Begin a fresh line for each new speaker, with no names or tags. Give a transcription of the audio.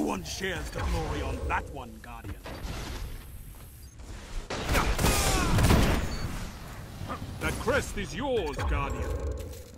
one shares the glory on that one, Guardian. That crest is yours, Guardian.